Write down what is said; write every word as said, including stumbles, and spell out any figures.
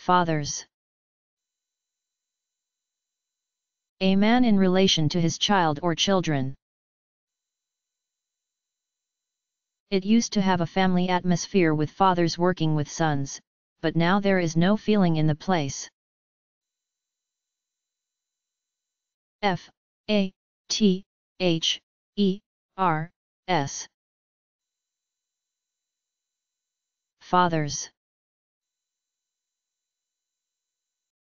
Fathers. A man in relation to his child or children. It used to have a family atmosphere with fathers working with sons, but now there is no feeling in the place. F A T H E R S. Fathers.